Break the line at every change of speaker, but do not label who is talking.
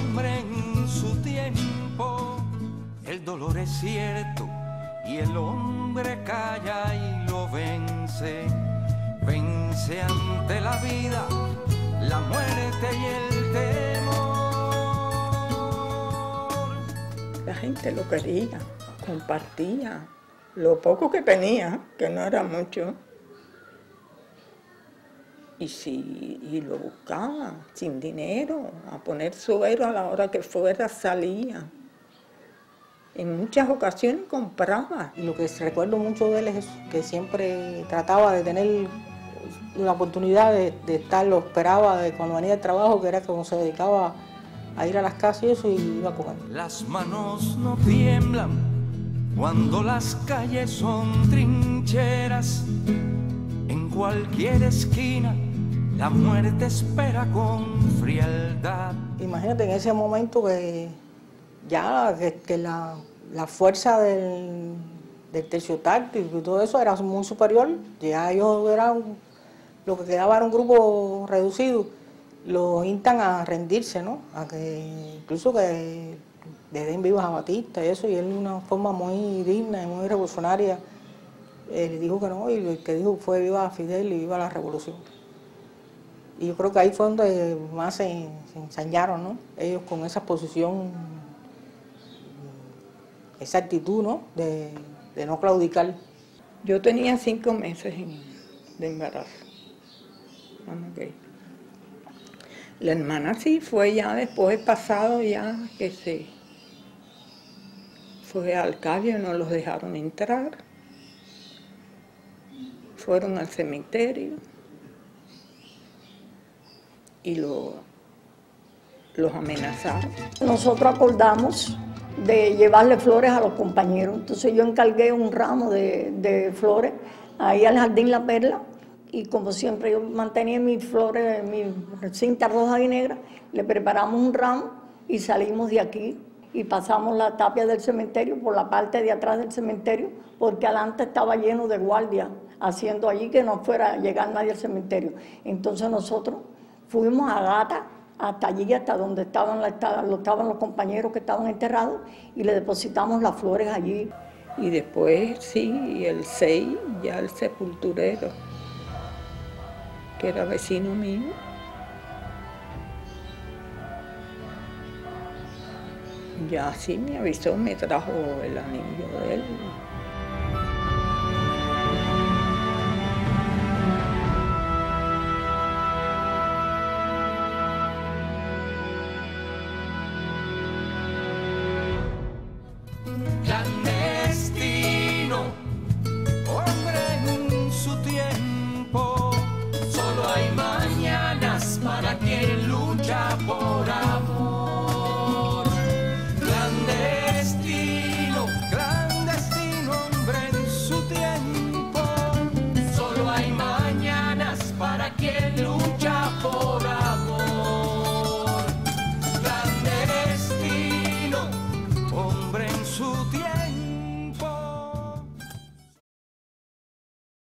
hombre en su tiempo. El dolor es cierto y el hombre calla y lo vence. Vence ante la vida, la muerte y el temor.
La gente lo quería, compartía lo poco que tenía, que no era mucho. Y lo buscaba sin dinero, a poner suero a la hora que fuera, salía. En muchas ocasiones compraba.
Y lo que recuerdo mucho de él es que siempre trataba de tener la oportunidad de estar, lo esperaba de cuando venía del trabajo, que era como se dedicaba a ir a las casas y eso, y iba a comer.
Las manos no tiemblan cuando las calles son trincheras. En cualquier esquina la muerte espera con frialdad.
Imagínate en ese momento que ya que la fuerza del tercio táctico y todo eso era muy superior. Ya ellos eran, lo que quedaba era un grupo reducido. Los instan a rendirse, ¿no? A que incluso que le den vivos a Batista y eso, y él de una forma muy digna y muy revolucionaria le dijo que no, y el que dijo fue viva Fidel y viva la revolución. Y yo creo que ahí fue donde más se ensañaron, ¿no? Ellos con esa posición, esa actitud, ¿no? De no claudicar.
Yo tenía 5 meses de embarazo. Okay. La hermana sí fue ya después, pasado ya que se fue al Calio, no los dejaron entrar. Fueron al cementerio y los amenazaron.
Nosotros acordamos de llevarle flores a los compañeros. Entonces yo encargué un ramo de flores ahí al Jardín La Perla, y como siempre yo mantenía mis flores, mi cinta roja y negra, le preparamos un ramo y salimos de aquí y pasamos la tapia del cementerio por la parte de atrás del cementerio, porque adelante estaba lleno de guardias haciendo allí que no fuera a llegar nadie al cementerio. Entonces nosotros fuimos a gata hasta allí, hasta donde estaban los compañeros que estaban enterrados, y le depositamos las flores allí.
Y después, sí, el 6, ya el sepulturero, que era vecino mío, ya sí me avisó, me trajo el anillo de él.